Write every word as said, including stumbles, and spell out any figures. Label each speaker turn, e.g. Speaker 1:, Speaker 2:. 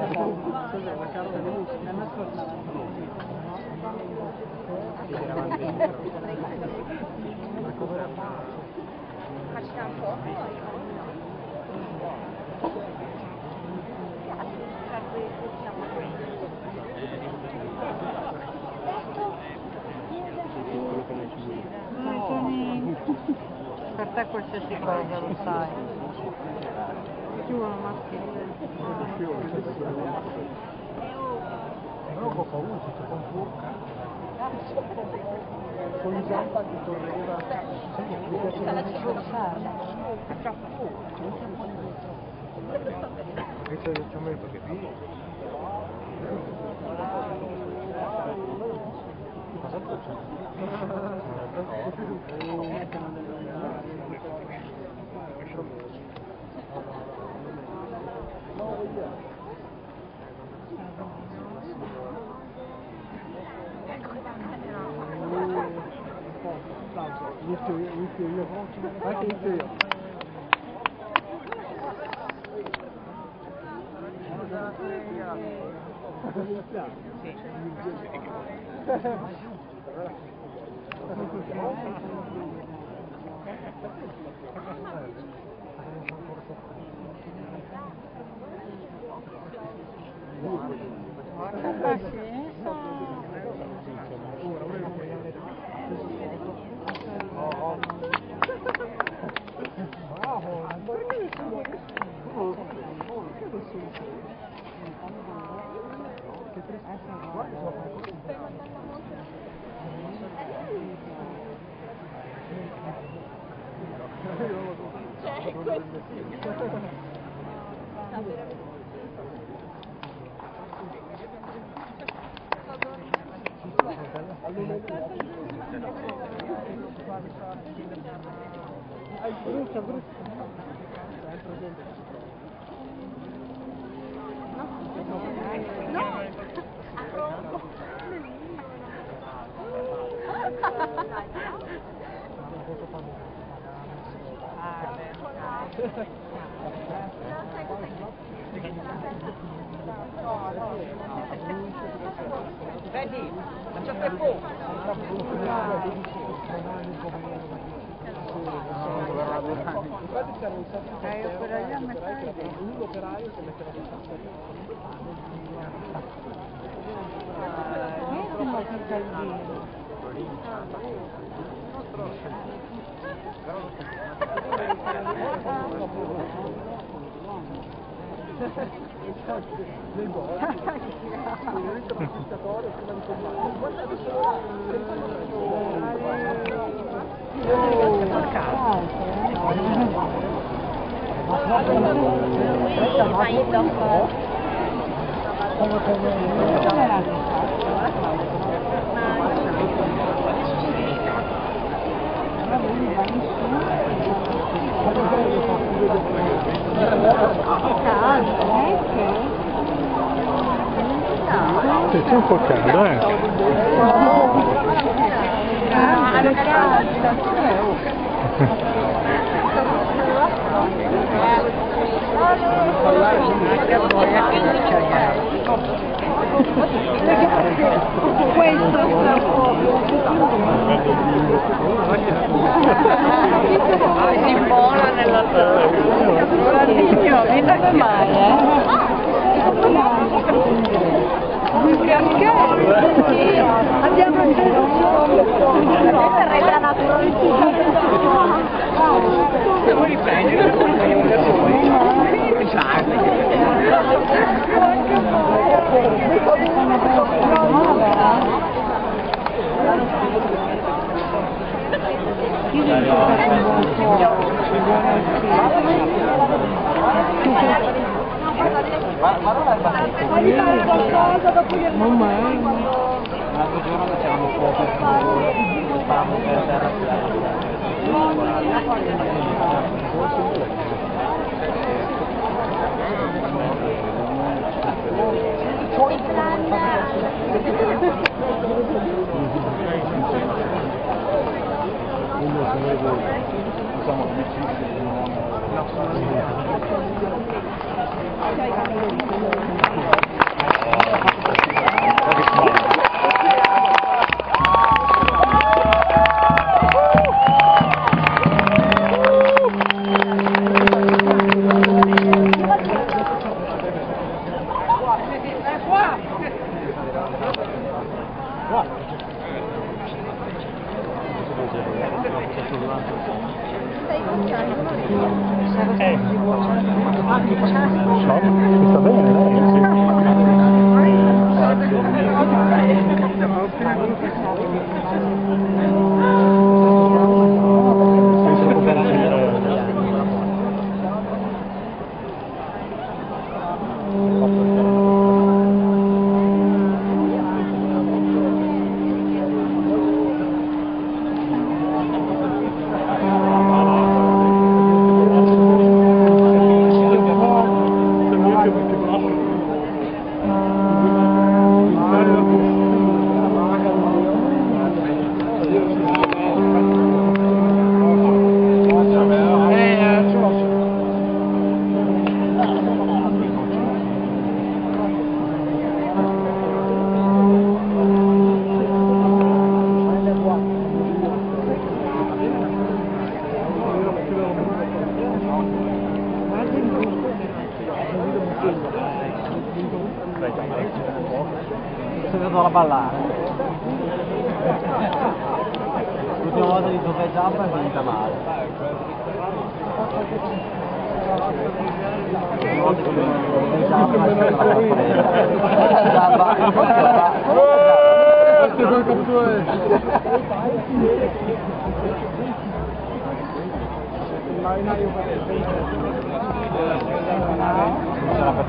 Speaker 1: Cos'è una carta di musica? Eravamo dentro. Ma cos'è?
Speaker 2: Facciamo un po'?
Speaker 3: Per te qualsiasi cosa lo sai. Più una maschera.
Speaker 1: Non ho paura, si con furca. Con zampa che correva. Mi piaceva questo è il strumento che qui. Cosa inizio io, inizio io, anche inizio io.
Speaker 2: Cioè, questo sì.
Speaker 1: Brucia, brucia.
Speaker 2: No!
Speaker 4: Vedi, faccio tre po'.
Speaker 1: Infatti c'era un sacco di
Speaker 3: Eh, io quella lì a metà
Speaker 1: un operaio che metteva di sacco.
Speaker 3: Benissimo che caldino.
Speaker 1: Dei gol, ovviamente un pescatore prima di combattere. Guarda adesso come
Speaker 5: Sì, c'è un po' caldo, eh?
Speaker 3: Questo si immola nella terra. Guarda mai, eh? Perché? Andiamo a vedere la natura di
Speaker 4: Devo riprendere, vogliamo da soli.
Speaker 1: non mai.
Speaker 4: L'altro giorno facevamo fuoco, sparavamo per terra.
Speaker 5: Siamo amicissimi.
Speaker 4: Eh, no, sta bene, sono venuto a ballare. L'ultima volta di giocare giappa è finita male. L'ultima volta che giocare giappa è finita male. Giappa, giappa.